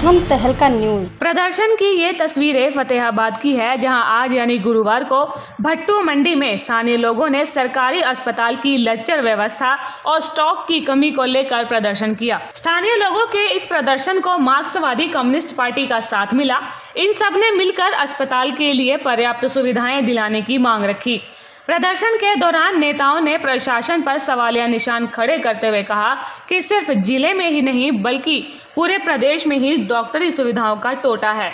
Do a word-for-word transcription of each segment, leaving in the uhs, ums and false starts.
प्रथम तहलका न्यूज। प्रदर्शन की ये तस्वीरें फतेहाबाद की है, जहां आज यानी गुरुवार को भट्टू मंडी में स्थानीय लोगों ने सरकारी अस्पताल की लचर व्यवस्था और स्टॉक की कमी को लेकर प्रदर्शन किया। स्थानीय लोगों के इस प्रदर्शन को मार्क्सवादी कम्युनिस्ट पार्टी का साथ मिला। इन सब ने मिलकर अस्पताल के लिए पर्याप्त सुविधाएं दिलाने की मांग रखी। प्रदर्शन के दौरान नेताओं ने प्रशासन पर सवालिया निशान खड़े करते हुए कहा कि सिर्फ जिले में ही नहीं बल्कि पूरे प्रदेश में ही डॉक्टरी सुविधाओं का टोटा है।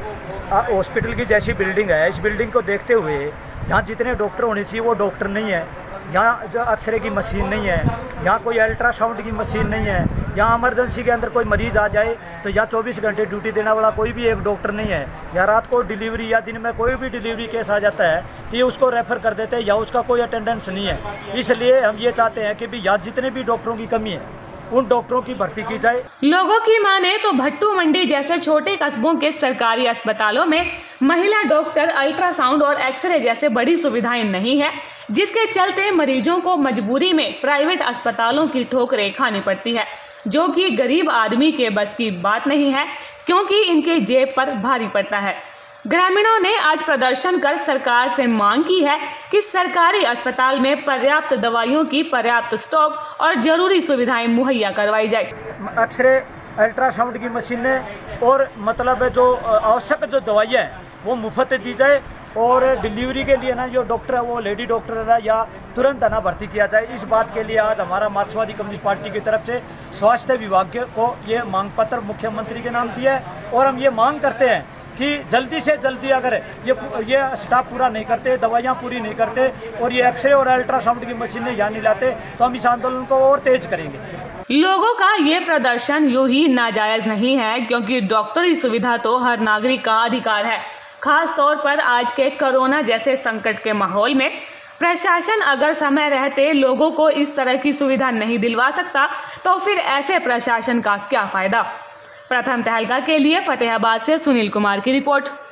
हॉस्पिटल की जैसी बिल्डिंग है, इस बिल्डिंग को देखते हुए यहाँ जितने डॉक्टर होने चाहिए वो डॉक्टर नहीं है। यहाँ जो एक्सरे की मशीन नहीं है, यहाँ कोई अल्ट्रासाउंड की मशीन नहीं है, यहाँ इमरजेंसी के अंदर कोई मरीज आ जाए तो यहाँ चौबीस घंटे ड्यूटी देने वाला कोई भी एक डॉक्टर नहीं है। या रात को डिलीवरी या दिन में कोई भी डिलीवरी केस आ जाता है तो ये उसको रेफर कर देते हैं या उसका कोई अटेंडेंस नहीं है। इसलिए हम ये चाहते हैं कि भी यहाँ जितने भी डॉक्टरों की कमी है उन डॉक्टरों की भर्ती की जाए। लोगों की माने तो भट्टू मंडी जैसे छोटे कस्बों के सरकारी अस्पतालों में महिला डॉक्टर, अल्ट्रासाउंड और एक्सरे जैसे बड़ी सुविधाएं नहीं है, जिसके चलते मरीजों को मजबूरी में प्राइवेट अस्पतालों की ठोकरें खानी पड़ती है, जो कि गरीब आदमी के बस की बात नहीं है, क्योंकि इनके जेब पर भारी पड़ता है। ग्रामीणों ने आज प्रदर्शन कर सरकार से मांग की है कि सरकारी अस्पताल में पर्याप्त दवाइयों की पर्याप्त स्टॉक और जरूरी सुविधाएं मुहैया करवाई जाए। एक्सरे, अल्ट्रासाउंड की मशीनें और मतलब जो आवश्यक जो दवाइयाँ हैं वो मुफ्त दी जाए और डिलीवरी के लिए ना जो डॉक्टर है वो लेडी डॉक्टर है या तुरंत ना भर्ती किया जाए। इस बात के लिए आज हमारा मार्क्सवादी कम्युनिस्ट पार्टी की तरफ से स्वास्थ्य विभाग को ये मांग पत्र मुख्यमंत्री के नाम दिया है और हम ये मांग करते हैं कि जल्दी से जल्दी अगर ये ये स्टाफ पूरा नहीं करते, दवाइयाँ पूरी नहीं करते और ये एक्सरे और अल्ट्रासाउंड की मशीनें यहाँ नहीं लाते तो हम इस आंदोलन को और तेज करेंगे। लोगों का ये प्रदर्शन यूं ही नाजायज नहीं है, क्योंकि डॉक्टरी सुविधा तो हर नागरिक का अधिकार है। खास तौर पर आज के कोरोना जैसे संकट के माहौल में प्रशासन अगर समय रहते लोगों को इस तरह की सुविधा नहीं दिलवा सकता तो फिर ऐसे प्रशासन का क्या फायदा। प्रथम तहलका के लिए फतेहाबाद से सुनील कुमार की रिपोर्ट।